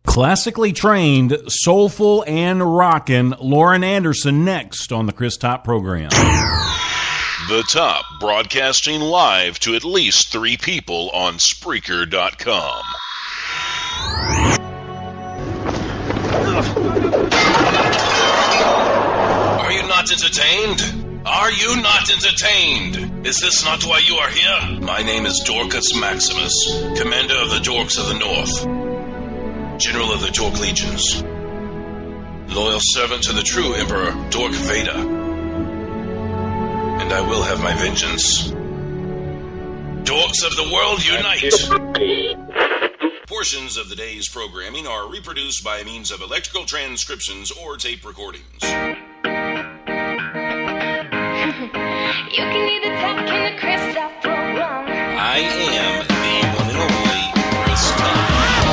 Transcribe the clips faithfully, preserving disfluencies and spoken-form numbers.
Classically trained, soulful, and rockin' Lauren Anderson next on the Chris Top program. The Top, broadcasting live to at least three people on Spreaker dot com. Are you not entertained? Are you not entertained? Is this not why you are here? My name is Dorcas Maximus, Commander of the Dorks of the North, General of the Dork Legions, loyal servant to the true Emperor Dork Vader, and I will have my vengeance. Dorks of the world, unite! Portions of the day's programming are reproduced by means of electrical transcriptions or tape recordings. You can either talk in the Chris Top program. I am the one and only Chris Top.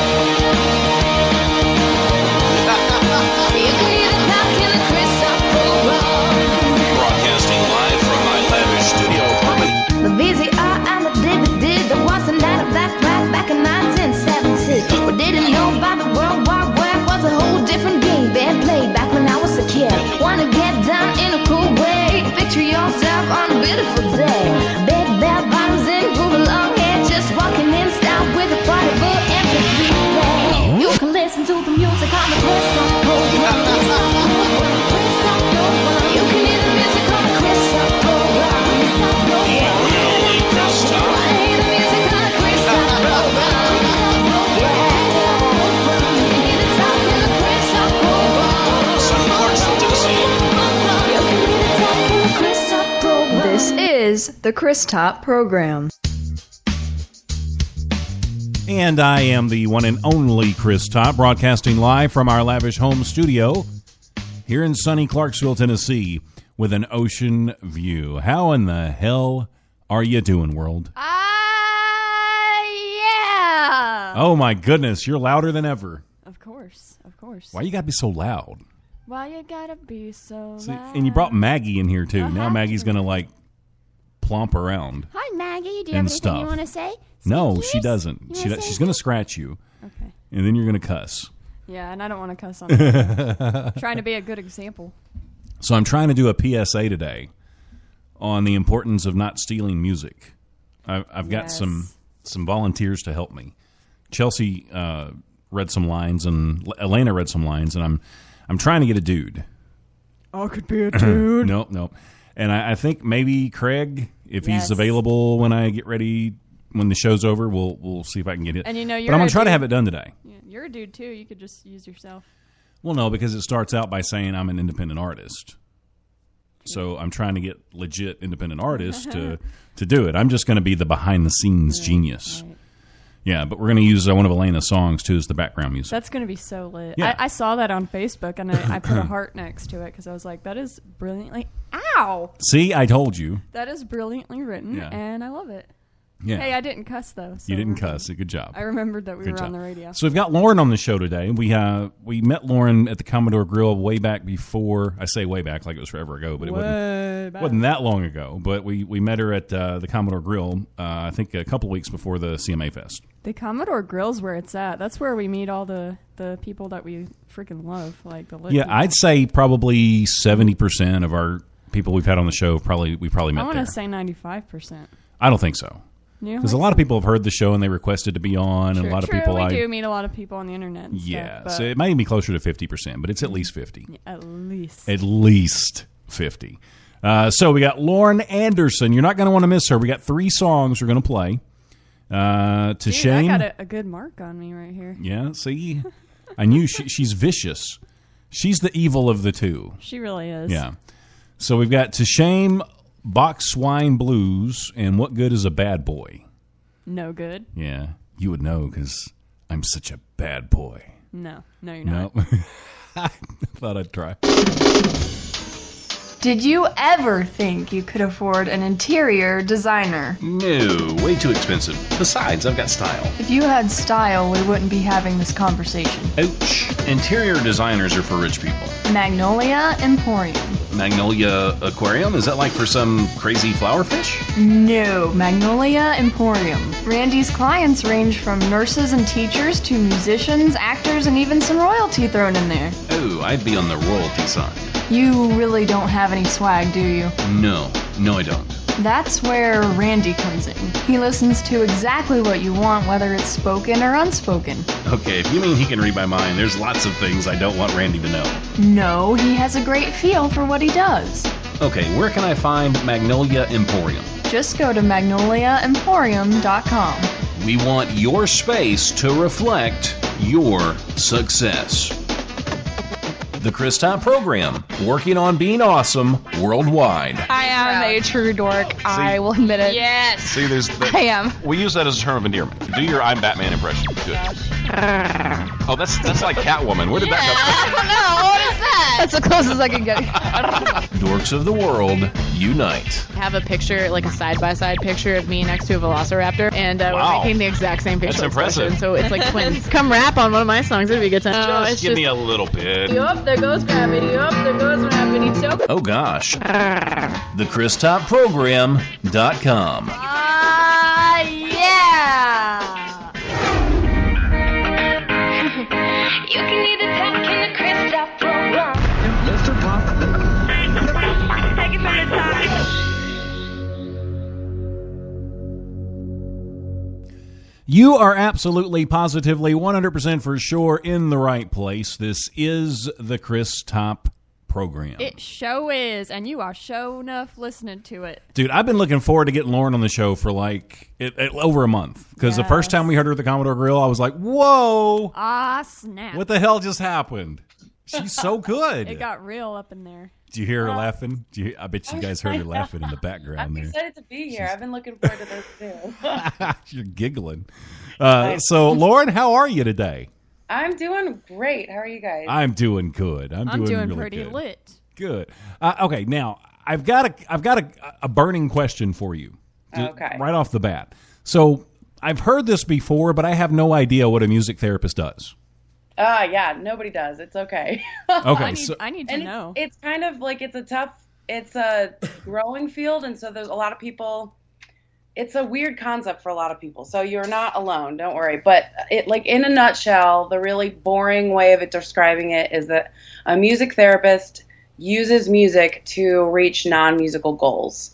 You can either talk in the Chris Top program. Broadcasting live from my lavish studio apartment. The V C R and the D V D, there was a night of that right back in nineteen seventy. What didn't know about the World War Web was a whole different game being played back when I was a kid. Wanna get down in a cool way, picture yourself on a beautiful day. Big bell bottoms and groovy long hair, just walking in style with a party book and the three play. You can listen to the music on the Chris Top program. You can hear the music on the Chris Top program. Only Chris Top. Play the music on the Chris Top program. You can hear the talk in the Chris Top program. Sunny Clarksville, Tennessee. You can hear the talk in the Chris Top program. This is the Chris Top program. And I am the one and only Chris Top, broadcasting live from our lavish home studio here in sunny Clarksville, Tennessee, with an ocean view. How in the hell are you doing, world? Ah, uh, yeah. Oh, my goodness. You're louder than ever. Of course, of course. Why you got to be so loud? Why you gotta be so See, loud? and you brought Maggie in here, too. I'll now have Maggie's to. going to, like, plomp around. Hi, Maggie. Do you and have anything stuff. you want to say? No, Say she cheers? doesn't. You She wanna do- say she's going to cheers? scratch you, Okay. and then you're going to cuss. Yeah, and I don't want to cuss on the Trying to be a good example. So I'm trying to do a P S A today on the importance of not stealing music. I've, I've got Yes. some some volunteers to help me. Chelsea uh, read some lines, and L- Elena read some lines, and I'm I'm trying to get a dude. I could be a dude. Nope, nope. And I, I think maybe Craig, if Yes. he's available when I get ready, when the show's over, we'll we'll see if I can get it. And you know, but you're I'm gonna a try to dude. have it done today. Yeah, you're a dude, too. You could just use yourself. Well, no, because it starts out by saying I'm an independent artist. So I'm trying to get legit independent artists to, to do it. I'm just going to be the behind-the-scenes genius. Right. Yeah, but we're going to use uh, one of Elena's songs, too, as the background music. That's going to be so lit. Yeah. I, I saw that on Facebook, and I, I put a heart next to it because I was like, that is brilliantly... Ow! See, I told you. That is brilliantly written, Yeah. and I love it. Yeah. Hey, I didn't cuss, though. So you didn't we're good. cuss. Good job. I remembered that we Good were job. on the radio. So we've got Lauren on the show today. We uh, we met Lauren at the Commodore Grill way back before. I say way back like it was forever ago, but it wasn't, Way back. wasn't that long ago. But we, we met her at uh, the Commodore Grill, uh, I think a couple weeks before the C M A Fest. The Commodore Grill's where it's at. That's where we meet all the, the people that we freaking love, like the lit Yeah, people. I'd say probably seventy percent of our people we've had on the show probably we probably I met want there. to say ninety-five percent. I don't think so. Because a lot of people have heard the show and they requested to be on, and a lot of True, people we I do meet a lot of people on the internet and yeah, stuff, so it might even be closer to fifty percent, but it's at least fifty. but at least. At least fifty. Uh, so we got Lauren Anderson. You're not going to want to miss her. We got three songs we're going to play. Uh, to Dude, Shane. I got a, a good mark on me right here. Yeah, see? I knew she, she's vicious. She's the evil of the two. She really is. Yeah. So we've got To Shame, Box Swine Blues, and What Good is a Bad Boy? No good. Yeah, you would know because I'm such a bad boy. No. No, you're No. not. I thought I'd try. Did you ever think you could afford an interior designer? No, way too expensive. Besides, I've got style. If you had style, we wouldn't be having this conversation. Ouch. Interior designers are for rich people. Magnolia Emporium. Magnolia Aquarium? Is that like for some crazy flower fish? No, Magnolia Emporium. Randy's clients range from nurses and teachers to musicians, actors, and even some royalty thrown in there. Oh, I'd be on the royalty side. You really don't have any swag, do you? No, no I don't. That's where Randy comes in. He listens to exactly what you want, whether it's spoken or unspoken. Okay, if you mean he can read my mind, there's lots of things I don't want Randy to know. No, he has a great feel for what he does. Okay, where can I find Magnolia Emporium? Just go to magnolia emporium dot com. We want your space to reflect your success. The Chris Top Program, working on being awesome worldwide. I am a true dork. I will admit it. Yes. See, there's that, I am. We use that as a term of endearment. Do your I'm Batman impression. Good. Oh, that's that's like Catwoman. Where did Yeah, that I don't know. What is that? That's the closest I can get. come from? Dorks of the world, unite. I have a picture, like a side-by-side picture of me next to a velociraptor, and uh, Wow. we're making the exact same facial That's impressive. expression, so it's like twins. Come rap on one of my songs. It'd be a good time. No, Just it's give just, me a little bit. Yup, there goes gravity. Yup, there goes gravity. So Oh gosh. The Chris Top Program dot com. Ah, yeah! You can either talk in the Chris Top program. Take it from the top. You are absolutely, positively, one hundred percent for sure in the right place. This is the Chris Top Program. It show is, and you are show enough listening to it. Dude, I've been looking forward to getting Lauren on the show for like it, it, over a month. Because the first Yes. time we heard her at the Commodore Grill, I was like, whoa, Ah, snap. what the hell just happened? She's so good. It got real up in there. Do you hear her laughing? Do you, I bet you guys heard her laughing in the background I'm there. excited to be here. I've been looking forward to this too. You're giggling. Uh, so, Lauren, how are you today? I'm doing great. How are you guys? I'm doing good. I'm, I'm doing, doing really pretty good. lit. Good. Uh, okay, now I've got a I've got a, a burning question for you. Okay. Right off the bat. So I've heard this before, but I have no idea what a music therapist does. Ah, yeah. Nobody does. It's okay. Okay, I need, so I need to and know. it's, it's kind of like it's a tough. It's a growing field, and so there's a lot of people. It's a weird concept for a lot of people. So you're not alone. Don't worry. But it, like in a nutshell, the really boring way of it describing it is that a music therapist uses music to reach non-musical goals.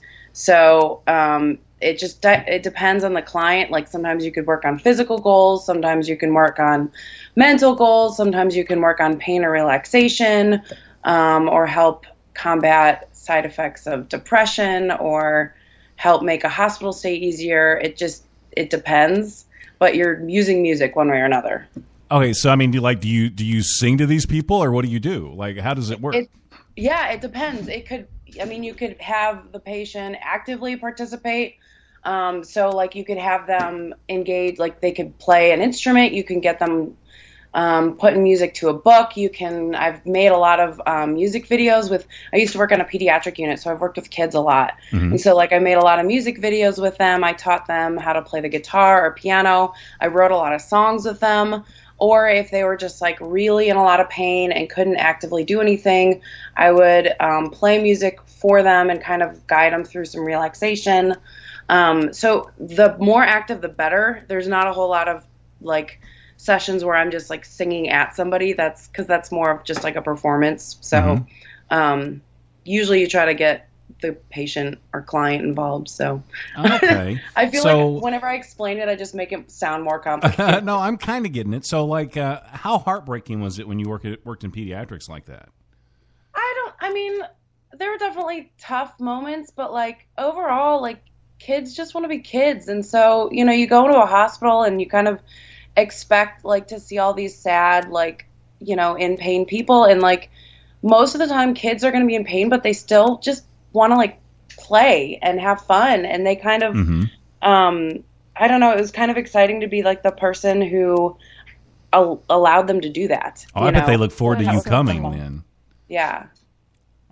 So um, it just de- it depends on the client. Like sometimes you could work on physical goals, sometimes you can work on mental goals, sometimes you can work on pain or relaxation, um, or help combat side effects of depression, or help make a hospital stay easier. It just it depends, but you're using music one way or another. okay, so I mean, do you like do you do you sing to these people, or what do you do? Like, how does it work? It, yeah, it depends. It could, I mean, you could have the patient actively participate. Um, so, like, you could have them engage, like, they could play an instrument. You can get them um, putting music to a book. You can, I've made a lot of um, music videos with, I used to work on a pediatric unit, so I've worked with kids a lot. Mm-hmm. And so, like, I made a lot of music videos with them. I taught them how to play the guitar or piano. I wrote a lot of songs with them. Or if they were just like really in a lot of pain and couldn't actively do anything, I would um, play music for them and kind of guide them through some relaxation. Um, so the more active, the better. There's not a whole lot of like sessions where I'm just like singing at somebody. That's because that's more of just like a performance. So Mhm. um, usually you try to get the patient or client involved. So Okay. I feel So- like whenever I explain it, I just make it sound more complicated. No, I'm kind of getting it. So, like, uh, how heartbreaking was it when you worked at, worked in pediatrics like that? I don't, I mean, there were definitely tough moments, but like overall, like kids just want to be kids. And so, you know, you go to a hospital and you kind of expect like to see all these sad, like, you know, in pain people. And like most of the time kids are going to be in pain, but they still just want to like play and have fun. And they kind of, Mm-hmm. um, I don't know, it was kind of exciting to be like the person who al- allowed them to do that. Oh, you I bet know? they look forward to That's you so coming cool. then. Yeah.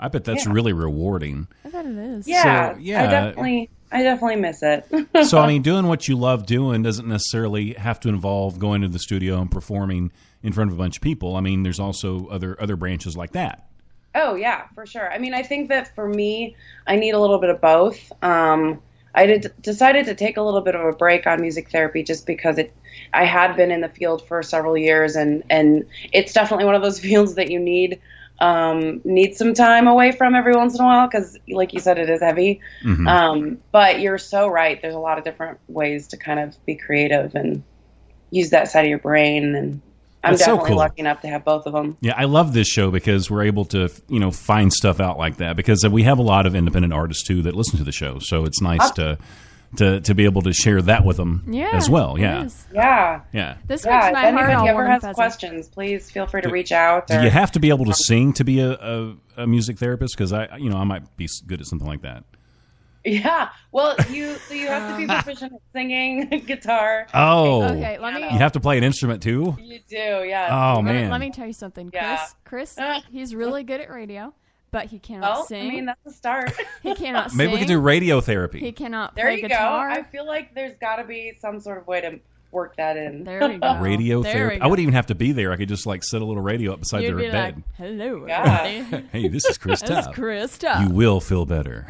I bet that's Yeah. really rewarding. I bet it is. Yeah, So, yeah. I definitely, I definitely miss it. So, I mean, doing what you love doing doesn't necessarily have to involve going to the studio and performing in front of a bunch of people. I mean, there's also other other branches like that. Oh, yeah, for sure. I mean, I think that for me, I need a little bit of both. Um, I did, decided to take a little bit of a break on music therapy just because it. I had been in the field for several years, and, and it's definitely one of those fields that you need um, need some time away from every once in a while because, like you said, it is heavy. Mm-hmm. Um, but you're so right. There's a lot of different ways to kind of be creative and use that side of your brain, and I'm That's so definitely cool. lucky enough to have both of them. Yeah, I love this show because we're able to, you know, find stuff out like that because we have a lot of independent artists too that listen to the show. So it's nice to to to be able to share that with them Yeah, as well. it Yeah. is. Yeah. Yeah. This Yeah, makes my if heart all anybody ever warm has and fuzzy. questions, please feel free to reach out. Do or- you have to be able to sing to be a, a, a music therapist? Because I, you know, I might be good at something like that. Yeah. Well, you so you have to be proficient at singing, guitar. Oh, Okay, let me. you have to play an instrument too. You do, yeah. Oh Let, man, let me tell you something, Chris. Yeah. Chris, Uh. he's really good at radio, but he cannot Well, sing. I mean, that's a start. he cannot maybe sing. we could do radio therapy. He cannot There play you guitar. go. I feel like there's got to be some sort of way to work that in. There we go. Radio There therapy. we I go. wouldn't even have to be there. I could just like set a little radio up beside You'd their be bed. like, "Hello, Yeah. everybody. Hey, this is Chris This Tubb. is Chris You Tubb. will feel better.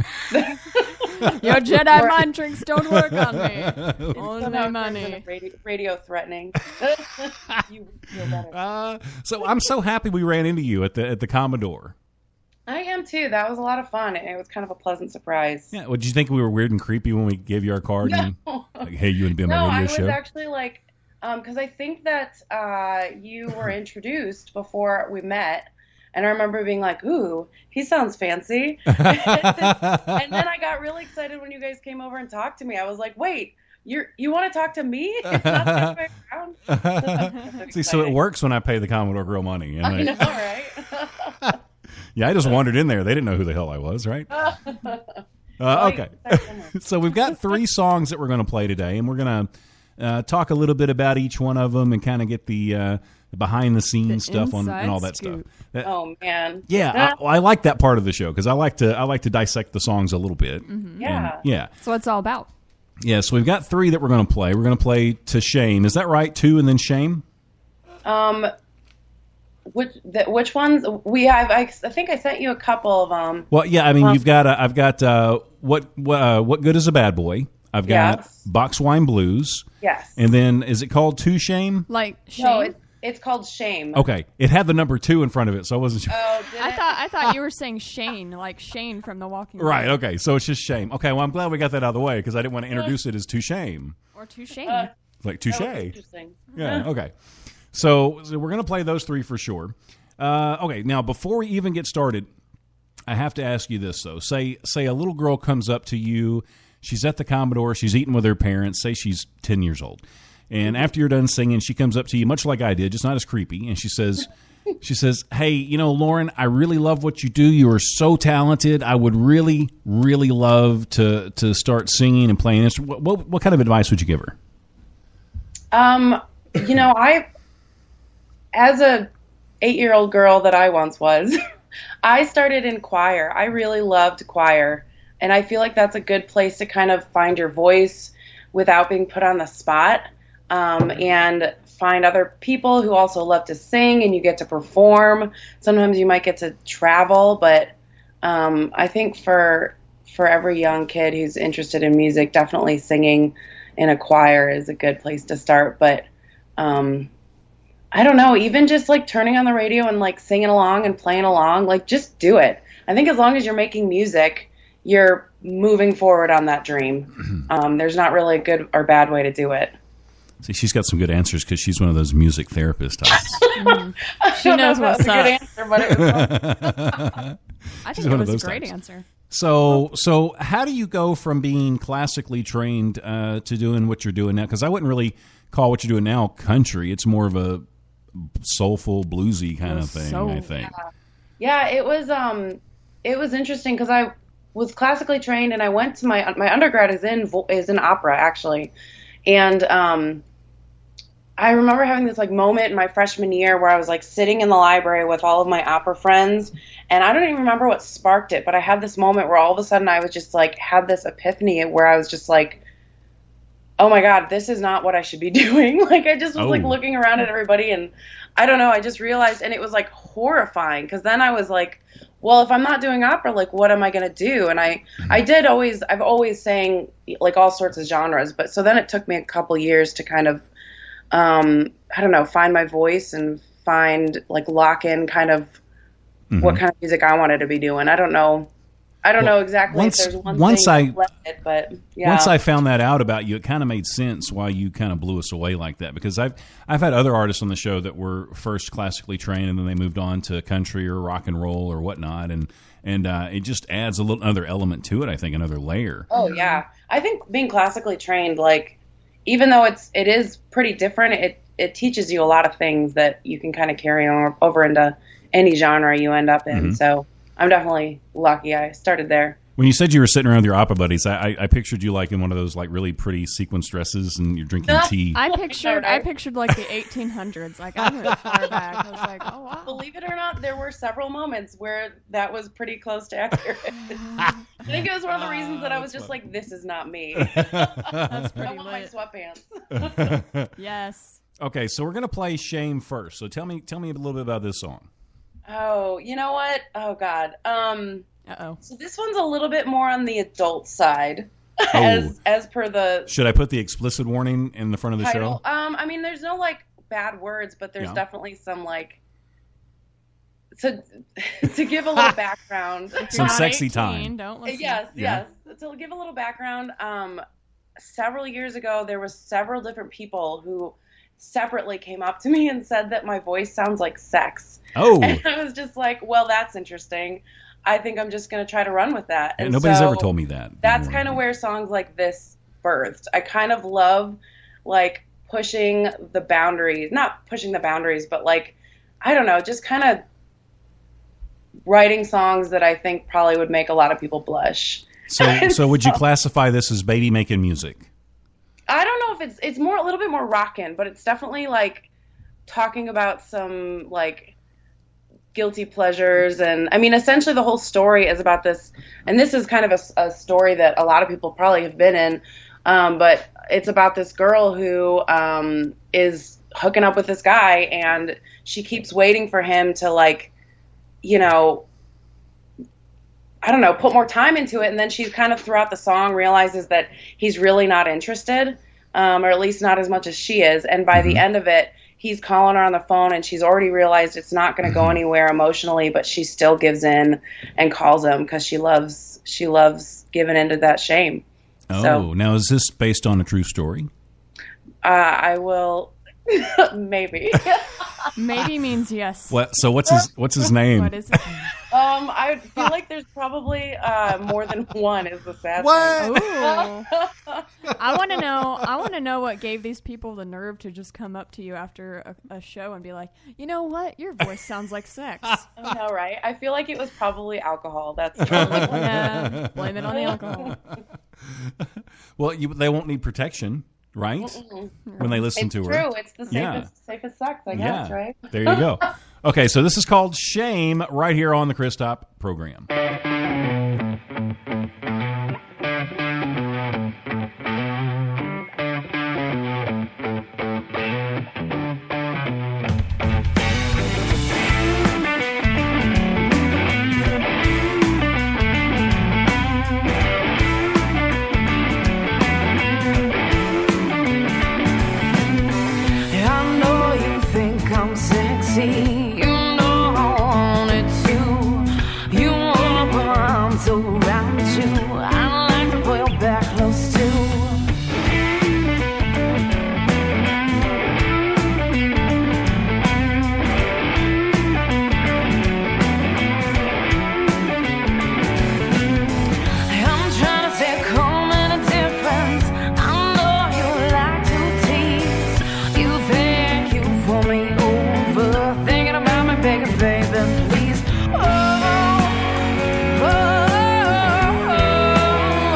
Your Jedi mind tricks don't work on me. Only Somehow money." turns into Radio, radio threatening. You would feel better. Uh, so I'm so happy we ran into you at the at the Commodore. I am too. That was a lot of fun. It was kind of a pleasant surprise. Yeah. Well, did you think we were weird and creepy when we gave you our card? And, No. like, hey, you want to be on No, my I radio was show? actually like, because I think that uh, you were introduced before we met, and I remember being like, "Ooh, he sounds fancy." And then I got really excited when you guys came over and talked to me. I was like, "Wait, you you want to talk to me? It's not the other way around." That's See, so it exciting. works when I pay the Commodore Girl money. And I they- know, right? yeah, I just wandered in there. They didn't know who the hell I was, right? Uh, Well, you okay. can start somewhere. So we've got three songs that we're going to play today, and we're going to uh, talk a little bit about each one of them and kind of get the, uh, the behind-the-scenes The stuff on inside and all that scoop. stuff. That- Oh man. yeah, I, I like that part of the show because I like to I like to dissect the songs a little bit. Yeah. And, yeah, That's what it's all about. yeah. So we've got three that we're going to play. We're going to play "To Shame." Is that right? Two and then "Shame." Um, which the, which ones we have? I, I think I sent you a couple of them. Well, yeah. I mean, Um, you've got uh, I've got uh, what what uh, what good is a bad boy? I've got Yes. Box Wine Blues, Yes. and then is it called "To Shame"? Like shame. No, it's it's called Shame. Okay, it had the number two in front of it, so I wasn't sure. Oh, did I it? thought I thought you were saying Shane, like Shane from The Walking Dead. Right. Okay. So it's just "Shame." Okay. Well, I'm glad we got that out of the way because I didn't want to introduce it as "To Shame." Or to Shane. Uh, Like that was touche. interesting. Yeah. Okay. So, so we're gonna play those three for sure. Uh, okay. Now, before we even get started, I have to ask you this though. Say, say a little girl comes up to you. She's at the Commodore. She's eating with her parents. Say she's ten years old, and after you're done singing, she comes up to you, much like I did, just not as creepy, and she says. She says, "Hey, you know, Lauren, I really love what you do. You are so talented. I would really, really love to to start singing and playing instruments." What, what, what kind of advice would you give her? Um, you know, I, as a eight-year-old girl that I once was, I started in choir. I really loved choir, and I feel like that's a good place to kind of find your voice without being put on the spot, um, and find other people who also love to sing, and you get to perform. Sometimes you might get to travel, but um, I think for for every young kid who's interested in music, definitely singing in a choir is a good place to start. But um, I don't know, even just like turning on the radio and like singing along and playing along, like just do it. I think as long as you're making music, you're moving forward on that dream. Um, there's not really a good or bad way to do it. See, she's got some good answers because she's one of those music therapist types. She knows That what's was a good up. answer, but it was I She's think one it of was a those great types. answer. So, so how do you go from being classically trained uh, to doing what you're doing now? Because I wouldn't really call what you're doing now country. It's more of a soulful, bluesy kind of thing, So- I think. Yeah, it was um, it was interesting because I was classically trained, and I went to my my undergrad is in vo- is in opera actually, and um, I remember having this like moment in my freshman year where I was like sitting in the library with all of my opera friends, and I don't even remember what sparked it, but I had this moment where all of a sudden I was just like had this epiphany where I was just like, oh my God, this is not what I should be doing. Like I just was oh. like looking around at everybody, and I don't know, I just realized, and it was like horrifying, because then I was like, well, if I'm not doing opera, like what am I going to do? And I, I did always, I've always sang like all sorts of genres, but so then it took me a couple years to kind of, um, I don't know, find my voice and find like lock in kind of mm-hmm. what kind of music I wanted to be doing. I don't know. I don't well, know exactly once, if there's one once thing I, left it, but yeah. Once I found that out about you, it kind of made sense why you kind of blew us away like that. Because I've I've had other artists on the show that were first classically trained and then they moved on to country or rock and roll or whatnot, and and uh, it just adds a little another element to it. I think another layer. Oh yeah, I think being classically trained, like even though it's it is pretty different, it it teaches you a lot of things that you can kind of carry on over into any genre you end up in. Mm-hmm. So. I'm definitely lucky I started there. When you said you were sitting around with your opera buddies, I, I, I pictured you like in one of those like really pretty sequence dresses and you're drinking tea. I pictured I pictured like the eighteen hundreds. Like I went far back. I was like, oh wow. Believe it or not, there were several moments where that was pretty close to accurate. I think it was one of the reasons that I was just funny. Like, this is not me. That's pretty I want lit. my sweatpants. Yes. Okay, so we're gonna play Shame first. So tell me tell me a little bit about this song. Oh, you know what? Oh, God. Um, Uh-oh. So this one's a little bit more on the adult side, oh. as as per the... Should I put the explicit warning in the front of the title. show? Um, I mean, there's no, like, bad words, but there's yeah. definitely some, like... To, to give a little background... Some sexy eighteen, time. Don't listen. Yes, yeah. yes. To give a little background, um, several years ago, there was several different people who... separately came up to me and said that my voice sounds like sex. Oh. And I was just like, well, that's interesting. I think I'm just going to try to run with that. And and nobody's so ever told me that. That's kind of where songs like this birthed. I kind of love, like, pushing the boundaries. Not pushing the boundaries, but, like, I don't know, just kind of writing songs that I think probably would make a lot of people blush. So, so would you classify this as baby making music? I don't know if it's it's more a little bit more rockin', but it's definitely like talking about some like guilty pleasures, and I mean essentially the whole story is about this, and this is kind of a, a story that a lot of people probably have been in, um, but it's about this girl who um, is hooking up with this guy, and she keeps waiting for him to like, you know, I don't know, put more time into it. And then she's kind of throughout the song realizes that he's really not interested, um, or at least not as much as she is. And by mm-hmm. the end of it, he's calling her on the phone and she's already realized it's not going to mm-hmm. go anywhere emotionally, but she still gives in and calls him because she loves, she loves giving into that shame. Oh, so, now is this based on a true story? Uh, I will, maybe. Maybe means yes. What? So what's his what's his name? What is it? Um, I feel like there's probably uh, more than one. Is the sad what? thing. Ooh. I want to know. I want to know what gave these people the nerve to just come up to you after a, a show and be like, you know what, your voice sounds like sex. I know, right? I feel like it was probably alcohol. That's yeah. Blame it on the alcohol. Well, you, they won't need protection. Right? Mm-mm. When they listen it's to her. It's true. It's the safest, yeah. safest sex, I guess, yeah. right? There you go. Okay, so this is called Shame right here on the Chris Top program.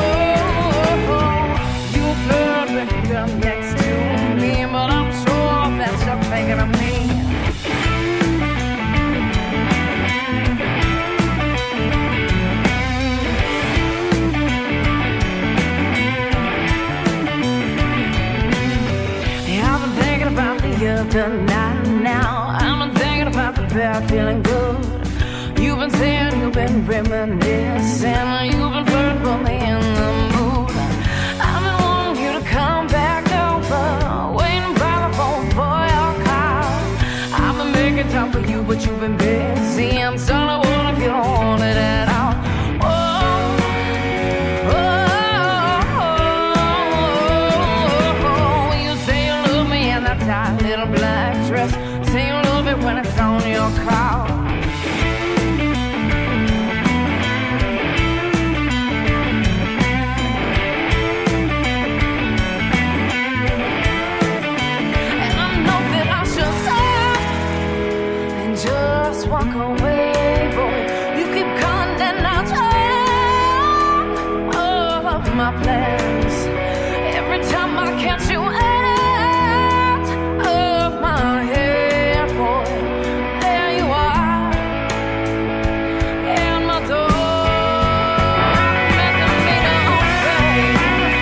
Next to me, but I'm sure now. I've been thinking about the bad, feeling good. You've been saying you've been reminiscing. You've been flirting, put me in the mood. I've been wanting you to come back over, waiting by the phone for your call. I've been making time for you, but you've been busy. I'm sorry, what if you don't want it at all? That little black dress, say you love it when it's on your car. And I know that I should stop and just walk away, boy. You keep calling and I'll try all my plans. Every time I catch you out my head, boy, there you are, and my door meant to be open.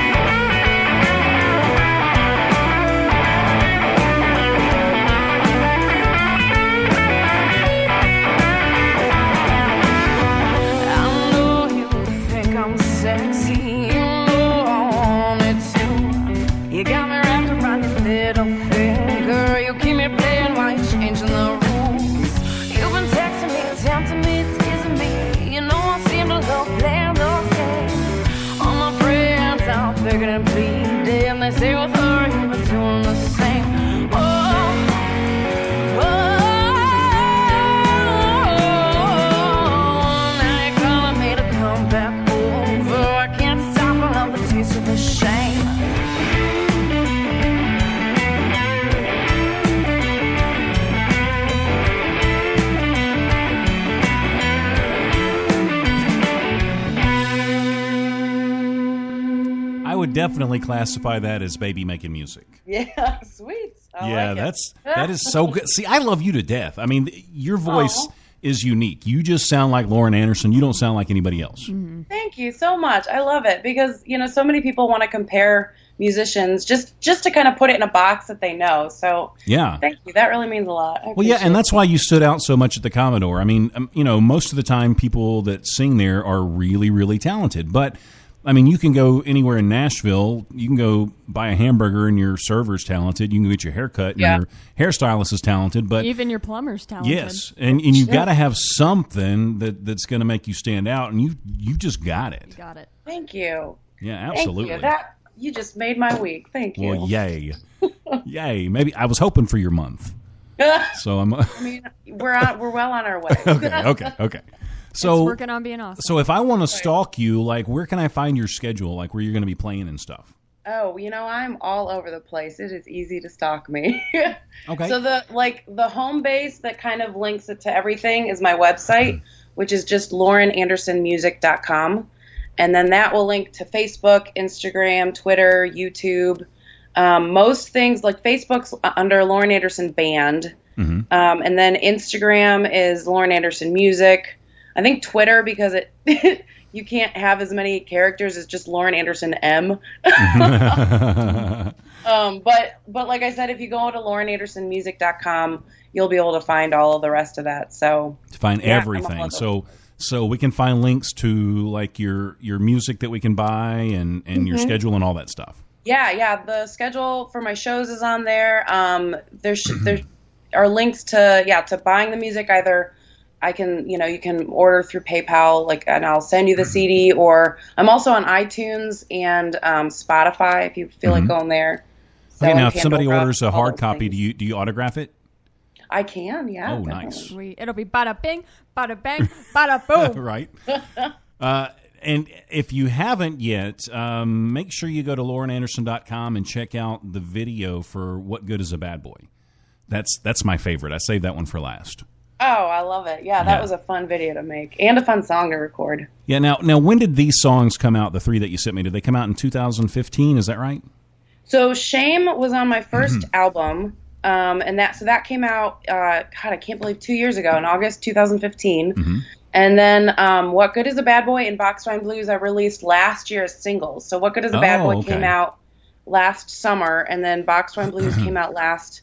I know you think I'm sexy, you know I want it too. You got me wrapped around your little finger. You keep me playing while you're changing the rules. You've been texting me, tempting me, teasing me. You know I seem to love playing those games. All my friends out begging and pleading, and they say with her you've been doing the same. Oh, oh, now you're calling me to come back over. I can't stop, I love the taste of the shame. I would definitely classify that as baby making music. Yeah, sweet. I yeah, like that's that is so good. See, I love you to death. I mean, your voice Aww. is unique. You just sound like Lauren Anderson. You don't sound like anybody else. Mm-hmm. Thank you so much. I love it because, you know, so many people want to compare musicians just just to kind of put it in a box that they know. So yeah, thank you. That really means a lot. I well, yeah, and it. that's why you stood out so much at the Commodore. I mean, um, you know, most of the time people that sing there are really, really talented, but I mean, you can go anywhere in Nashville. You can go buy a hamburger and your server's talented. You can go get your hair cut and Yeah. your hairstylist is talented. But Even your plumber's talented. yes, and, and you've got to have something that, that's going to make you stand out, and you you just got it. You got it. Thank you. Yeah, Thank absolutely. you. That you just made my week. Thank you. Well, yay, yay! Maybe I was hoping for your month, so I'm. I mean, we're on, we're well on our way. okay, okay, okay. So it's working on being awesome. So if I want to stalk you, like, where can I find your schedule? Like, where you're going to be playing and stuff? Oh, you know, I'm all over the place. It is easy to stalk me. Okay. So the like the home base that kind of links it to everything is my website, which is just lauren anderson music dot com. And then that will link to Facebook, Instagram, Twitter, YouTube. Um, most things like Facebook's under Lauren Anderson Band. Mm-hmm. Um, and then Instagram is Lauren Anderson Music. I think Twitter, because it you can't have as many characters as just Lauren Anderson M. um, but but like I said, if you go to lauren anderson music dot com, you'll be able to find all of the rest of that. So to find yeah, everything. So so we can find links to like your your music that we can buy and, and mm-hmm. your schedule and all that stuff. Yeah, yeah. The schedule for my shows is on there. Um, there's there are links to yeah to buying the music either. I can, you know, you can order through PayPal, like, and I'll send you the C D. Or I'm also on iTunes and um, Spotify if you feel mm-hmm. like going there. So okay, now if somebody orders a hard copy, do you do you autograph it? I can, yeah. Oh, definitely. nice. Sweet. It'll be bada bing, bada bang, bada boom. Right. uh, and if you haven't yet, um, make sure you go to lauren anderson dot com and check out the video for "What Good Is a Bad Boy." That's that's my favorite. I saved that one for last. Oh, I love it. Yeah, that yeah. was a fun video to make and a fun song to record. Yeah. Now, now, when did these songs come out? The three that you sent me, did they come out in two thousand fifteen? Is that right? So "Shame" was on my first mm-hmm. album, um, and that so that came out. Uh, God, I can't believe two years ago in August two thousand fifteen. Mm-hmm. And then um, "What Good Is a Bad Boy" and "Box Wine Blues" I released last year as singles. So "What Good Is a Bad oh, Boy" okay. came out last summer, and then "Box Wine Blues" came out last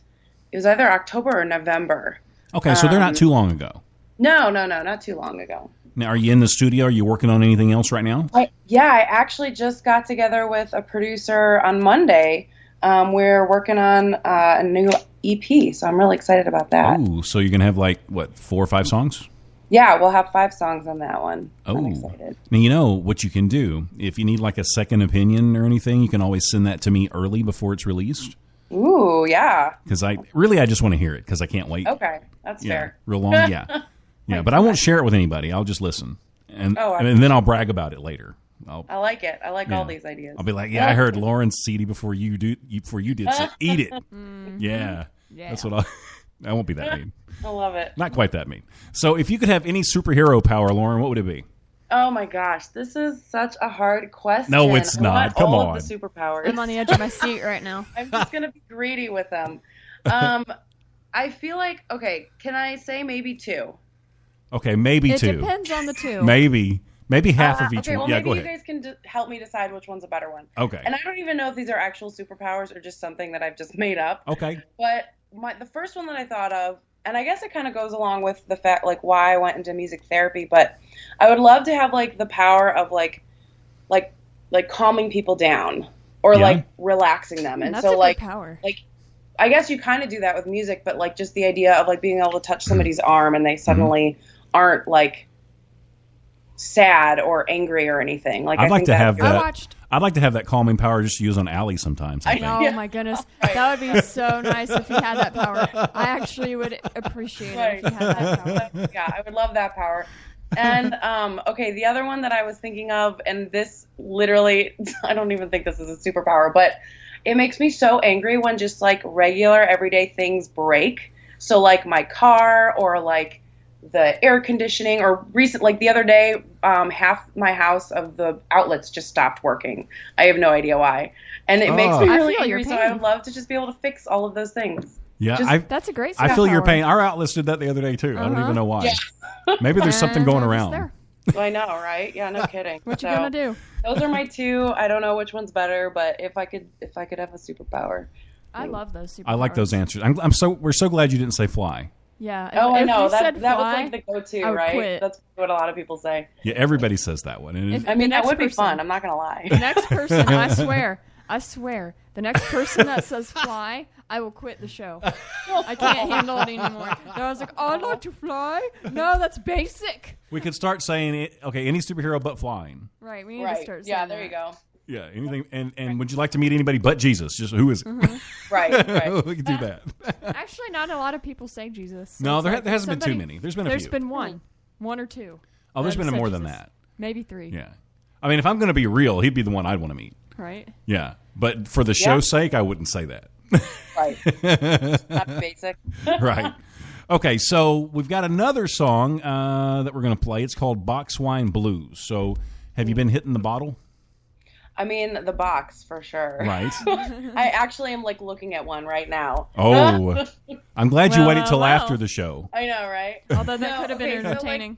it was either October or November. Okay, so they're not Um, too long ago. No, no, no, not too long ago. Now, are you in the studio? Are you working on anything else right now? I, yeah, I actually just got together with a producer on Monday. Um, we're working on uh, a new E P, so I'm really excited about that. Oh, so you're going to have like, what, four or five songs? Yeah, we'll have five songs on that one. Oh, I'm excited. Now, you know what you can do. If you need like a second opinion or anything, you can always send that to me early before it's released. Ooh, yeah. Because I really, I just want to hear it because I can't wait. Okay, that's Yeah, fair. real long, yeah. Yeah, but I won't share it with anybody. I'll just listen. And, Oh, I- and then I'll brag about it later. I'll, I like it. I like Yeah. all these ideas. I'll be like, yeah, I heard Lauren's C D before you do, you, before you did, so eat it. Yeah, Yeah. that's what I'll, I won't be that mean. I love it. Not quite that mean. So if you could have any superhero power, Lauren, what would it be? Oh my gosh, this is such a hard question. No, it's I not. want Come all on. Of the superpowers. I'm on the edge of my seat right now. I'm just gonna be greedy with them. Um, I feel like okay. Can I say maybe two? Okay, maybe It two. depends on the two. Maybe. Maybe half Uh, of each okay, one. well, Yeah, maybe go you ahead. guys can d- help me decide which one's a better one. Okay. And I don't even know if these are actual superpowers or just something that I've just made up. Okay. But my the first one that I thought of, and I guess it kind of goes along with the fact like why I went into music therapy, but I would love to have like the power of like like like calming people down or Yeah. like relaxing them. And That's so a good like power. like I guess you kind of do that with music, but like just the idea of like being able to touch somebody's arm and they suddenly aren't like sad or angry or anything. Like I'd I like think to that's have good. that. I watched. I'd like to have that calming power just to use on Allie sometimes. I I think. know. Oh Yeah. my goodness, Right. that would be so nice if you had that power. I actually would appreciate it if you had that power. Yeah, I would love that power. And um, okay, the other one that I was thinking of, and this literally, I don't even think this is a superpower, but it makes me so angry when just like regular everyday things break. So like my car or like the air conditioning or recent, like the other day, um, half my house of the outlets just stopped working. I have no idea why. And it makes Oh. me I really feel your angry. So pain. I would love to just be able to fix all of those things. Yeah, Just- I That's a great. I feel your superpower. pain. Our outlets did that the other day too. I don't Uh-huh. even know why. Yeah. Maybe there's something And going I was around. there. I know, right? Yeah, no kidding. What you So, gonna do? Those are my two. I don't know which one's better, but if I could, if I could have a superpower. I love those superpowers. I like those answers. I'm, I'm so we're so glad you didn't say fly. Yeah. If, Oh, I if know you that said that was fly, like the go-to, I would right? quit. That's what a lot of people say. Yeah, everybody says that one. And it- If- I mean, The that next would be person. fun. I'm not gonna lie. The next person, I swear, I swear, the next person that says fly, I will quit the show. I can't handle it anymore. I was like, oh, I'd like to fly. No, that's basic. we could start saying it. Okay, any superhero but flying. Right, we need to Right? start. Yeah, saying there that. you go. Yeah, anything. And and would you like to meet anybody but Jesus? Just who is it? Right, right. we could do that. Actually, not a lot of people say Jesus. So No, it's there, like there hasn't been too somebody- many. There's been a There's few. been one, one or two. oh, there's that been have more said than Jesus. that. Maybe three. Yeah. I mean, if I'm going to be real, he'd be the one I'd want to meet. Right. Yeah. But for the show's Yeah. sake, I wouldn't say that. Right. Not basic. Right. Okay, so we've got another song uh, that we're going to play. It's called Box Wine Blues. So have you been hitting the bottle? I mean, the box for sure. Right. I actually am like looking at one right now. Oh, I'm glad you Well, waited till well. after the show. I know, right? Although that No, could have okay, been so, like, entertaining.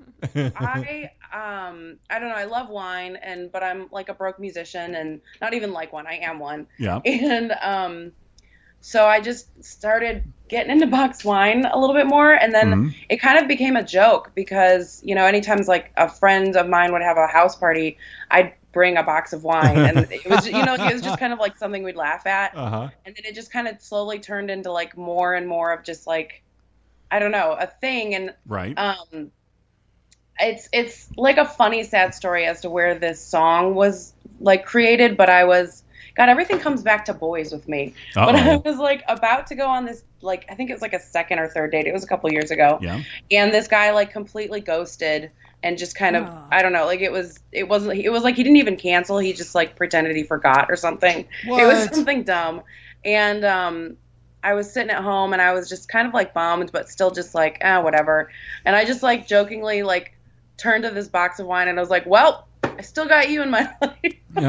I um I don't know. I love wine, and but I'm like a broke musician, and not even like one. I am one. Yeah. And um, so I just started getting into boxed wine a little bit more, and then Mhm. it kind of became a joke because you know anytime like a friend of mine would have a house party, I'd bring a box of wine, and it was you know it was just kind of like something we'd laugh at, Uh-huh. and then it just kind of slowly turned into like more and more of just like I don't know a thing, and Right. um, it's it's like a funny, sad story as to where this song was like created. But I was, God, everything comes back to boys with me. But I Uh-oh. was like about to go on this, like I think it was like a second or third date. It was a couple years ago. Yeah. And this guy like completely ghosted and just kind of, Oh. I don't know, like it was, it wasn't, it was like he didn't even cancel. He just like pretended he forgot or something. It was What? something dumb. And um, I was sitting at home and I was just kind of like bummed, but still just like, ah, whatever. And I just like jokingly like turned to this box of wine and I was like, well, I still got you in my life. And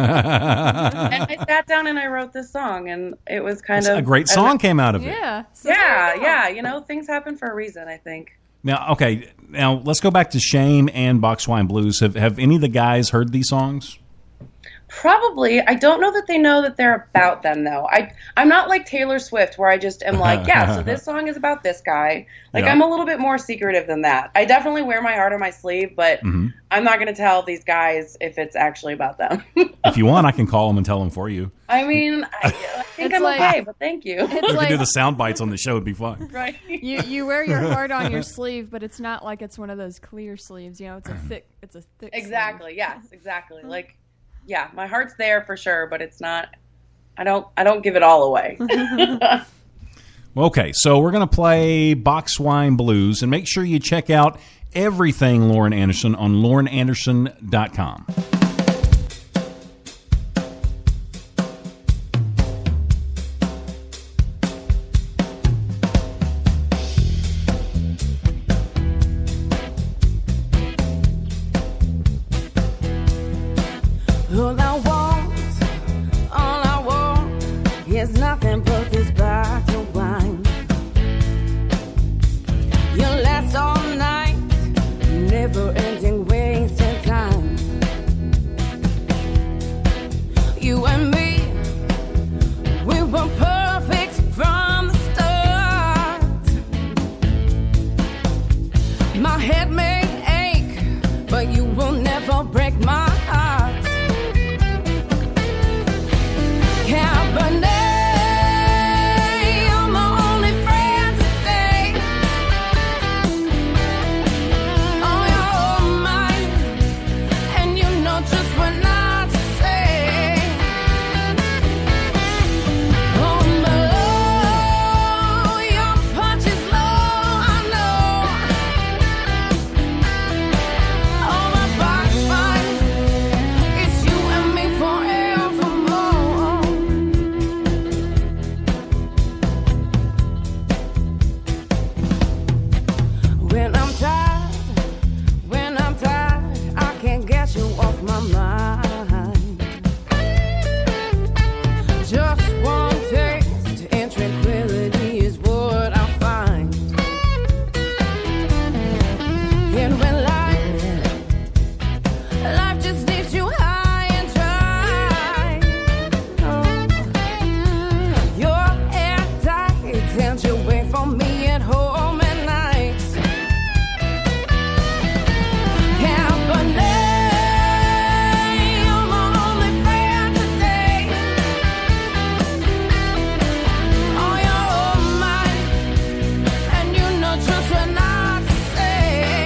I sat down and I wrote this song, and it was kind of a great I don't song know. came out of it. Yeah. So Yeah, there you go. yeah. You know, things happen for a reason, I think. Now, okay, now let's go back to Shame and Box Wine Blues. Have have any of the guys heard these songs? Probably. I don't know that they know that they're about them, though. I, I'm not like Taylor Swift, where I just am like, yeah, so this song is about this guy. Like, yeah. I'm a little bit more secretive than that. I definitely wear my heart on my sleeve, but mm-hmm. I'm not going to tell these guys if it's actually about them. If you want, I can call them and tell them for you. I mean, I, I think I'm like, okay, but thank you. It's we like, could do the sound bites on the show. It'd be fun. Right. You you wear your heart on your sleeve, but it's not like it's one of those clear sleeves. You know, it's a thick, it's a thick Exactly, sleeve. yes, exactly. Like, yeah, my heart's there for sure, but it's not, I don't, I don't give it all away. Okay, so we're going to play Box Wine Blues, and make sure you check out everything Lauren Anderson on lauren anderson dot com. All I want, all I want is nothing but this bottle of wine. You last all night, never ending, wasting time. You and me, we were perfect from the start. My head may ache, but you will never break my heart. Cabernet, you're my only friend today. Oh, you're all mine, and you know just what not to say. Oh, my love, your punch is low, I know. Oh, my box fine, it's you and me forevermore. When I'm tired, when I'm tired, I can't get you off my mind. Just one taste and tranquility is what I find. And when life, life just leaves you high and dry, oh, you're airtight and you wait for me at home at night. Cabernet, you're my only friend today. Oh, you're all mine, and you know just what not to say.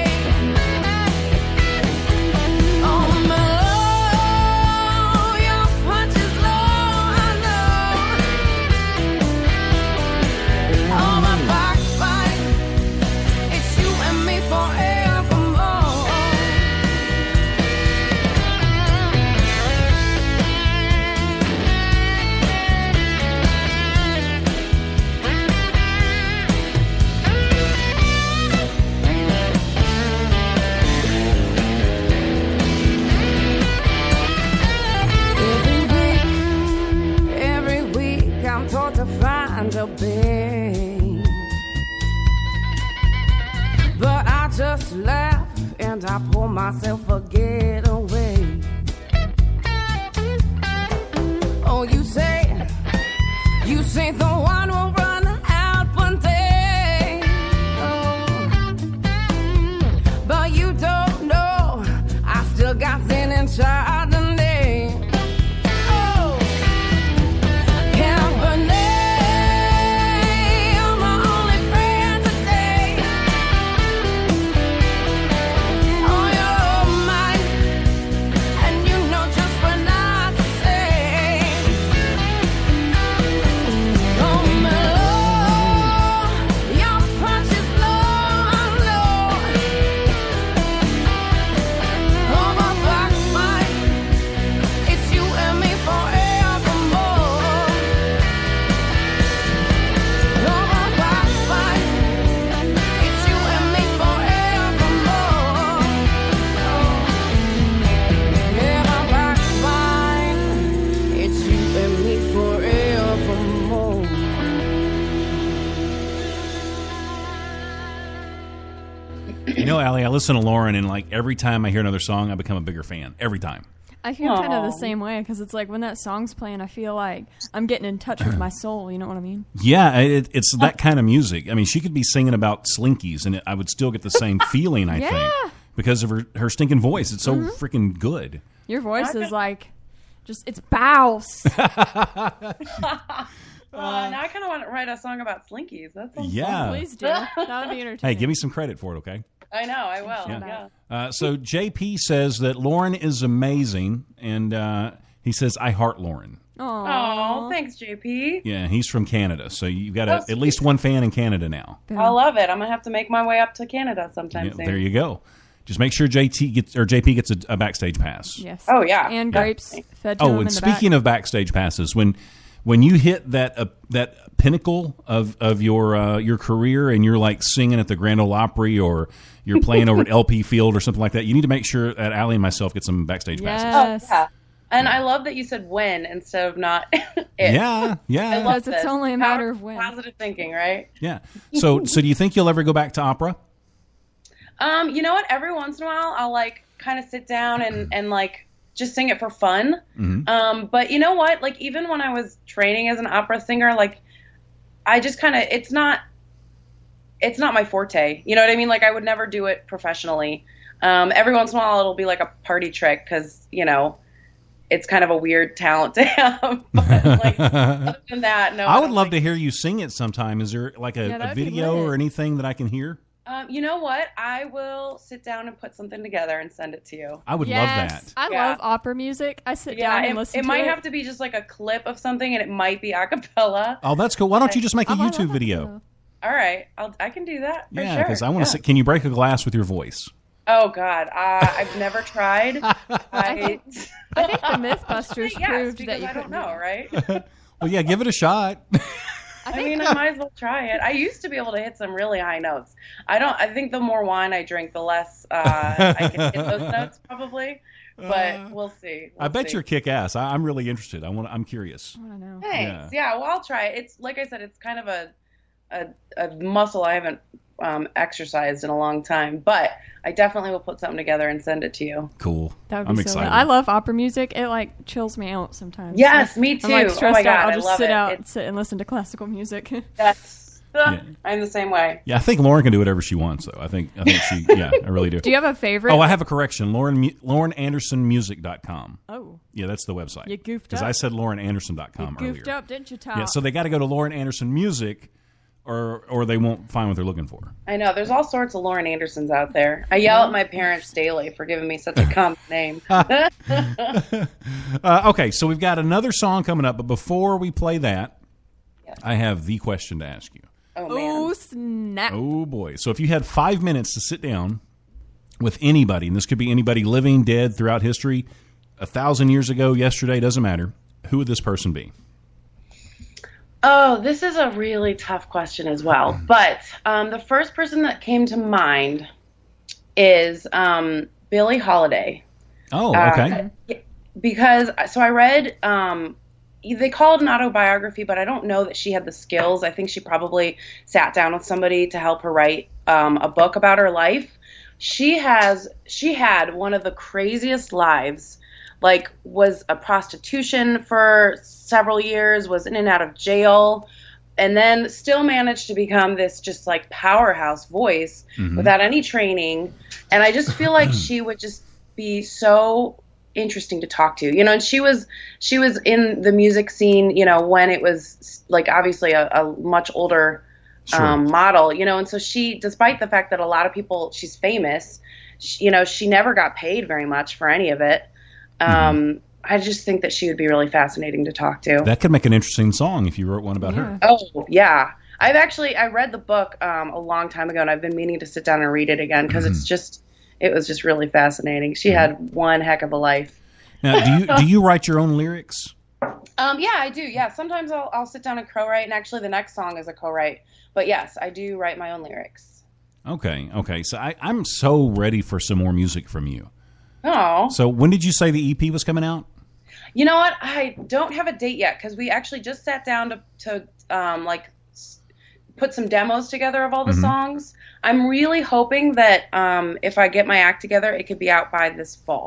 Oh, my love, your punch is low, I know. Oh, my box fine, it's you and me forevermore. Every week, every week, I'm taught to find a babe. But I just laugh and I pour myself a getaway. Oh, you say, you say the one will run out one day. Oh, but you don't know, I still got sin and Chardonnay. Oh, Cabernet, you're my only friend today. Oh, you're all mine, and you know just what not to say. Oh, my love, your punch is low, I know. Oh, my box fine, it's you and me forevermore. Oh, my box fine, it's you and me forevermore. Yeah, my box fine, it's you and me forevermore. You know, Allie, I listen to Lauren, and like every time I hear another song, I become a bigger fan. Every time. I feel kind of the Aw. same way because it's like when that song's playing, I feel like I'm getting in touch with my soul. You know what I mean? Yeah, it, it's that kind of music. I mean, she could be singing about Slinkies, and it, I would still get the same feeling, I Yeah. think, because of her, her stinking voice. It's so Mhm. freaking good. Your voice is like, just, it's bows. Uh, now I kind of want to write a song about Slinkies. That sounds Yeah. Please do. That would be entertaining. Hey, give me some credit for it, okay? I know, I will. Yeah. Yeah. Uh, so J P says that Lauren is amazing, and uh, he says, I heart Lauren. Oh, thanks, J P. Yeah, he's from Canada, so you've got a, Oh, at least one fan in Canada now. I love it. I'm gonna have to make my way up to Canada sometime Yeah, soon. there you go. Just make sure J T gets or J P gets a, a backstage pass. Yes. Oh, yeah. And Yeah. grapes fed to Oh, him and in the speaking back. of backstage passes, when when you hit that uh, that pinnacle of of your uh, your career, and you're like singing at the Grand Ole Opry, or you're playing over at L P Field or something like that, you need to make sure that Allie and myself get some backstage passes. Oh, yeah. And I love that you said when instead of not it. Yeah, yeah. I love Because it's this. only a matter of when. Positive thinking, right? Yeah. So so do you think you'll ever go back to opera? Um, you know what? Every once in a while, I'll like kind of sit down and, and like just sing it for fun. Mhm. Um, but you know what? Like even when I was training as an opera singer, like I just kind of it's not it's not my forte. You know what I mean? Like I would never do it professionally. Um, every once in a while, it'll be like a party trick because you know it's kind of a weird talent to have. But like other than that, no. I would don't love think- to hear you sing it sometime. Is there like a, Yeah, a that'd be video lit. or anything that I can hear? Um, you know what? I will sit down and put something together and send it to you. I would yes. love that. I Yeah. love opera music. I sit Yeah, down and it, listen it to might it. have to be just like a clip of something, and it might be a cappella. Oh, that's cool. Why don't you just make a I love YouTube video? All right, I'll, I can do that. For Yeah, sure. because I want to. Yeah. See, can you break a glass with your voice? Oh God, uh, I've never tried. I, I think the Mythbusters yes, proved because that you I don't couldn't know, do right? Well, yeah, give it a shot. I, mean, I might as well try it. I used to be able to hit some really high notes. I don't. I think the more wine I drink, the less uh, I can hit those notes, probably. But we'll see. I We'll bet see. you're kick ass. I, I'm really interested. I want. I'm curious. I don't know. Thanks. Yeah. Well, I'll try it. It's like I said, it's kind of a a, a muscle I haven't um, exercised in a long time, but I definitely will put something together and send it to you. Cool. That would be I'm so excited. lit. I love opera music. It like chills me out sometimes. Yes, Like, me I'm too. like Oh stressed my out. God, I'll I just love sit it. out, It's- sit and listen to classical music. That's I'm the same way. Yeah, I think Lauren can do whatever she wants, though. I think. I think she. Yeah, I really do. Do you have a favorite? Oh, I have a correction. Lauren Mu- Lauren Anderson Music dot com. Oh. Yeah, that's the website. You goofed Because up. I said Lauren Anderson dot com You earlier. goofed up, didn't you, Tom? Yeah, so they got to go to Lauren Anderson Music, or or they won't find what they're looking for. I know. There's all sorts of Lauren Andersons out there. I yell at my parents daily for giving me such a common name. Uh, okay, so we've got another song coming up, but before we play that, I have the question to ask you. Oh, Oh, snap. Oh, boy. So if you had five minutes to sit down with anybody, and this could be anybody living, dead, throughout history, a thousand years ago, yesterday, doesn't matter, who would this person be? Oh, this is a really tough question as well. But um, the first person that came to mind is um, Billie Holiday. Oh, Uh, okay. because so I read um, they call it an autobiography, but I don't know that she had the skills. I think she probably sat down with somebody to help her write um, a book about her life. She has she had one of the craziest lives. Like, was a prostitution for several years, was in and out of jail, and then still managed to become this just like powerhouse voice Mhm. without any training. And I just feel like she would just be so interesting to talk to, you know. And she was she was in the music scene, you know, when it was like obviously a, a much older Sure. um, model, you know. And so she, despite the fact that a lot of people, she's famous, she, you know, she never got paid very much for any of it. Um, I just think that she would be really fascinating to talk to. That could make an interesting song if you wrote one about her. Oh, yeah. I've actually, I read the book um, a long time ago, and I've been meaning to sit down and read it again because it's just, it was just really fascinating. She had one heck of a life. Now, do you do you write your own lyrics? Um, yeah, I do. Yeah, sometimes I'll, I'll sit down and co-write, and actually the next song is a co-write. But yes, I do write my own lyrics. Okay, okay. So I, I'm so ready for some more music from you. Oh. So when did you say the E P was coming out? You know what? I don't have a date yet because we actually just sat down to, to um, like s- put some demos together of all the Mhm. songs. I'm really hoping that um, if I get my act together, it could be out by this fall.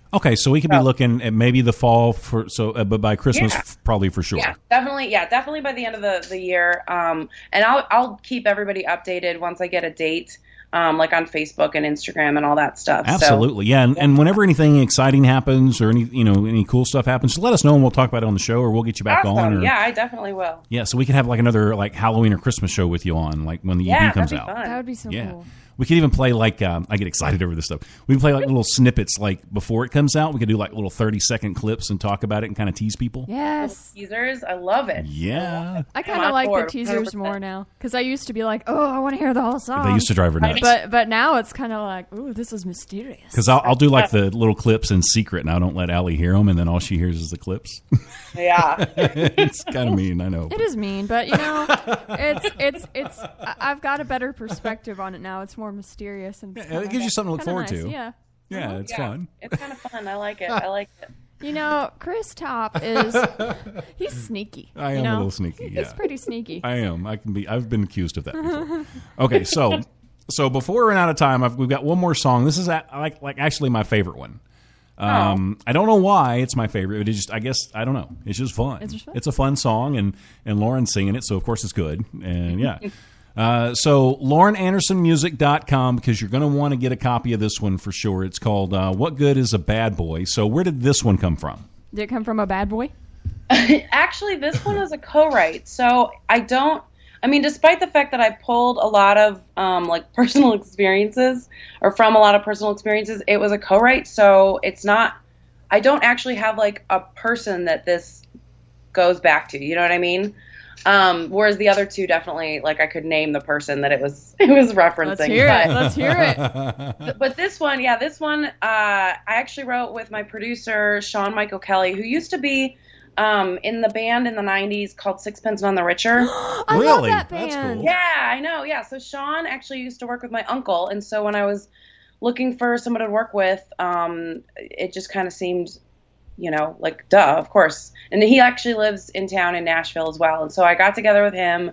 Okay, so we could So- be looking at maybe the fall for so, uh, but by Christmas, Yeah. f- probably for sure. Yeah, definitely. Yeah, definitely by the end of the, the year. Um, and I'll I'll keep everybody updated once I get a date, um, like on Facebook and Instagram and all that stuff. Absolutely, So, yeah. And, and whenever anything exciting happens or any you know any cool stuff happens, just let us know and we'll talk about it on the show, or we'll get you back awesome. on. Or, Yeah, I definitely will. yeah. So we could have like another like Halloween or Christmas show with you on, like when the Yeah, E P comes that'd be out. fun. That would be so Yeah. cool. We could even play like um, I get excited over this stuff. We can play like little snippets like before it comes out. We could do like little thirty second clips and talk about it and kind of tease people. Yes. Teasers, I love it. Yeah. I I'm kind on of like the board, teasers one hundred percent. more now because I used to be like, oh, I want to hear the whole song. They used to drive her nuts. But but now it's kind of like, ooh, this is mysterious. Because I'll, I'll do like the little clips in secret, and I don't let Allie hear them, and then all she hears is the clips. Yeah. It's kind of mean, I know. It is mean, but you know, it's it's it's. I- I've got a better perspective on it now. It's more mysterious and it's Yeah, it kinda- gives you something to look kinda forward nice, to. Yeah. Yeah, it's Yeah, fun. It's kind of fun. I like it. I like it. You know, Chris Top is he's sneaky. I you am know? a little sneaky. Yeah, He's pretty sneaky. I am. I can be. I've been accused of that before. Okay, so so before we run out of time, I've, we've got one more song. This is at, like like actually my favorite one. Um, I don't know why it's my favorite, but it just I guess I don't know. It's just fun. It's just fun. It's a fun song, and and Lauren's singing it, so of course it's good. And yeah. Uh, so lauren anderson music dot com, because you're going to want to get a copy of this one for sure. It's called uh, What Good Is a Bad Boy? So where did this one come from? Did it come from a bad boy? Actually, this one was a co-write. So I don't, I mean, despite the fact that I pulled a lot of um, like personal experiences or from a lot of personal experiences, it was a co-write. So it's not, I don't actually have like a person that this goes back to. You know what I mean? Um, whereas the other two definitely, like, I could name the person that it was it was referencing. Let's hear but, it. Let's hear it. But this one, yeah, this one, uh, I actually wrote with my producer, Sean Michael Kelly, who used to be um, in the band in the nineties called Sixpence None the Richer. I love Really? that That's band. cool. Yeah, I know. Yeah, so Sean actually used to work with my uncle, and so when I was looking for someone to work with, um, it just kind of seemed, you know, like, duh, of course. And he actually lives in town in Nashville as well, and so I got together with him,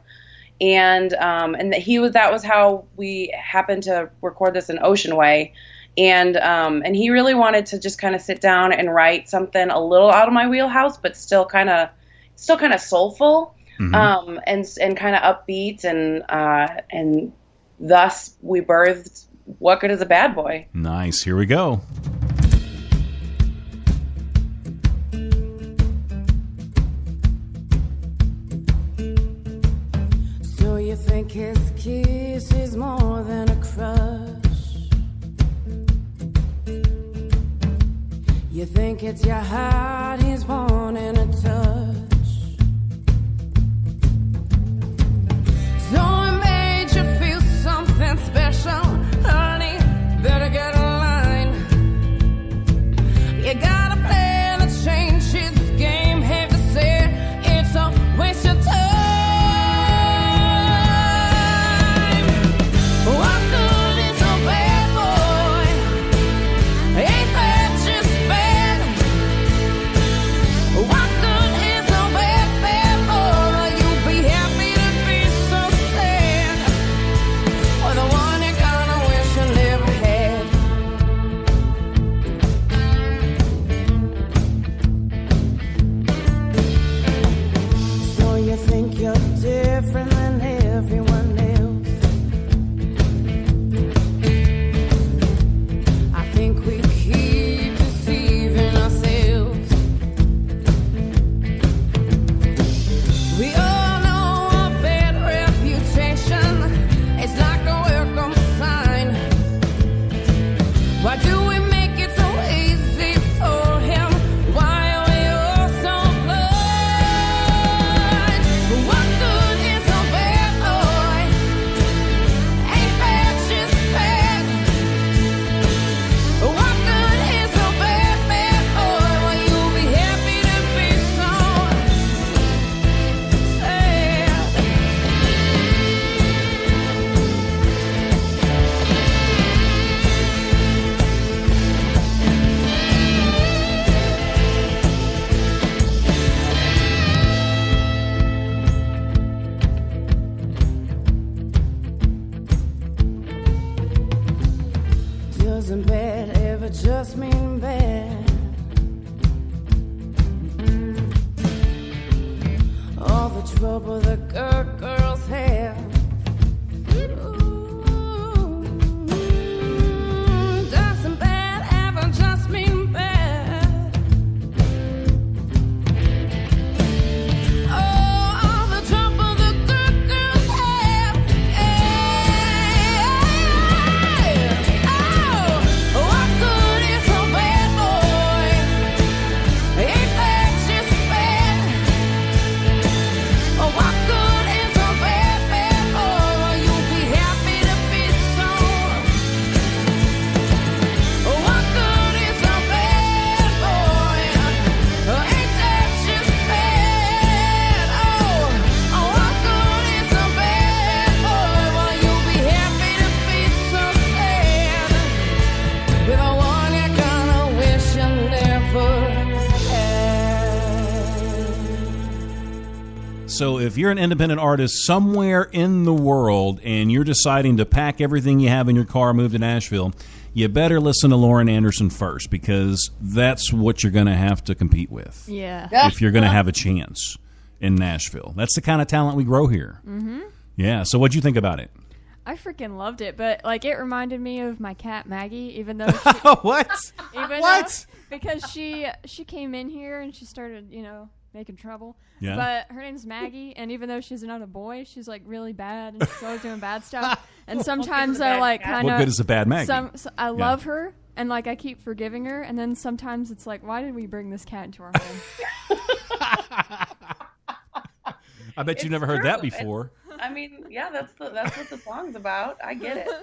and um, and he was that was how we happened to record this in Ocean Way. And um, and he really wanted to just kind of sit down and write something a little out of my wheelhouse, but still kind of, still kind of soulful, Mhm. um, and and kind of upbeat, and uh, and thus we birthed What Good Is a Bad Boy. Nice. Here we go. So you think his kiss is more than a crush? You think it's your heart he's wanting to touch? So it made you feel something special, honey. Better get in line. You gotta play to change his game. Have to say it's a waste of time. What good is a bad boy? Ain't that just bad? What good is a bad, bad boy? You'll be happy to be so sad. Or the one you're gonna wish you never had. So you think you're different than everyone else? I think we keep deceiving ourselves. We all know a bad reputation. It's like a welcome sign. Why do we make it so easy for him? Why are we all so blind? What good is a bad boy? Ain't bad just bad? What good is a bad, bad boy? Well, you'll be happy to be so sad. Doesn't bad ever never just mean bad. All the trouble the good girls have. Ooh, doesn't bad ever just mean bad? Oh, all the trouble the good girls have. Yeah. Oh, what good is a bad boy? Ain't that just bad? Oh, what good is a bad, bad boy? You'll be happy to be so. Oh, what good is a bad boy? Oh, ain't that just bad? Oh, oh, what good is a bad boy? Well, you'll be happy to be so sad. With a one you're gonna wish you never had. So if you're an independent artist somewhere in the world and you're deciding to pack everything you have in your car, move to Nashville, you better listen to Lauren Anderson first, because that's what you're going to have to compete with Yeah. if you're going to have a chance in Nashville. That's the kind of talent we grow here. Mm-hmm. Yeah. So what'd you think about it? I freaking loved it, but like it reminded me of my cat Maggie, even though she, What? even What? though, because she she came in here and she started, you know, making trouble. Yeah. But her name's Maggie, and even though she's not a boy, she's like really bad and she's always doing bad stuff. And sometimes I like kind What of good is a bad Maggie? Some so I love her, and like I keep forgiving her, and then sometimes it's like, why did we bring this cat into our home? I bet It's you've never heard true. that before. I mean, yeah, that's the that's what the song's about. I get it.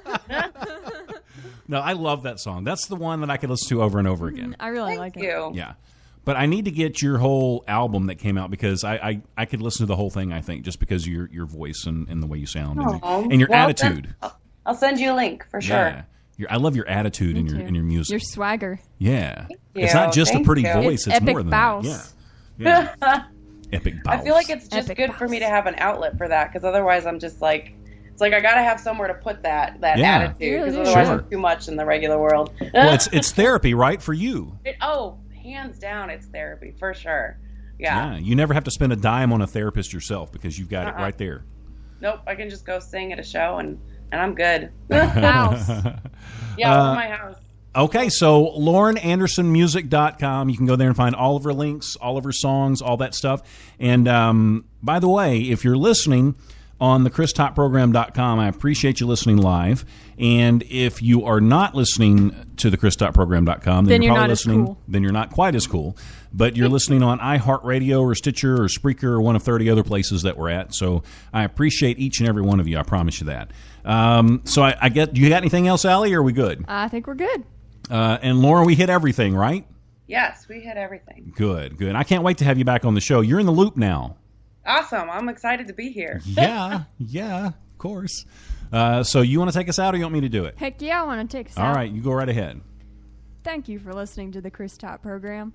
No, I love that song. That's the one that I could listen to over and over again. I really Thank like it. you. Yeah. But I need to get your whole album that came out, because I, I, I could listen to the whole thing, I think, just because of your, your voice and, and the way you sound and, Aw. and your Well, attitude. then I'll, I'll send you a link for sure. Yeah. Your, I love your attitude in your too. in your music. Your swagger. Yeah. you. It's not just Thank a pretty you. voice, It's it's, more epic than bows. that. Yeah. yeah. Epic bows. I feel like it's just Epic good for boss. me to have an outlet for that, because otherwise I'm just like, it's like I gotta have somewhere to put that that Yeah. attitude, because Really? otherwise Sure. I'm too much in the regular world. Well, it's it's therapy, right, for you? It- oh, hands down, it's therapy for sure. Yeah. Yeah. You never have to spend a dime on a therapist yourself, because you've got it Uh-uh. right there. Nope, I can just go sing at a show and and I'm good. House. Yeah, Uh, over my house. Okay, so lauren anderson music dot com. You can go there and find all of her links, all of her songs, all that stuff. And um, by the way, if you're listening on the chris top program dot com, I appreciate you listening live. And if you are not listening to the chris top program dot com, then, Then you're, you're probably not as listening. cool. Then you're not quite as cool. But you're listening on iHeartRadio or Stitcher or Spreaker or one of thirty other places that we're at. So I appreciate each and every one of you. I promise you that. Um, so I, I get. Do you got anything else, Allie? Or are we good? I think we're good. Uh, and Lauren, we hit everything, right? Yes, we hit everything. Good, good. I can't wait to have you back on the show. You're in the loop now. Awesome. I'm excited to be here. Yeah, yeah, of course. Uh, so you want to take us out, or you want me to do it? Heck yeah, I want to take us All out. right, you go right ahead. Thank you for listening to the Chris Top program.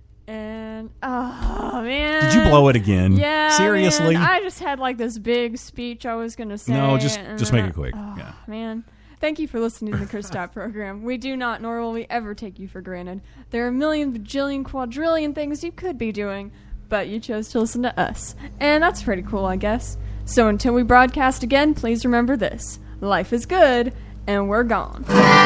And, oh, man. Did you blow it again? Yeah. Seriously? Man, I just had like this big speech I was going to say. No, just and just then make I- it quick. Oh, Yeah. man. Thank you for listening to the Chris Top program. We do not, nor will we ever take you for granted. There are a million, bajillion, quadrillion things you could be doing, but you chose to listen to us. And that's pretty cool, I guess. So until we broadcast again, please remember this. Life is good, and we're gone.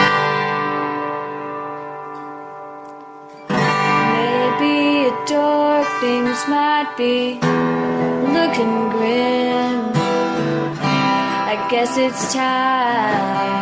Maybe dark things might be looking grim. I guess it's time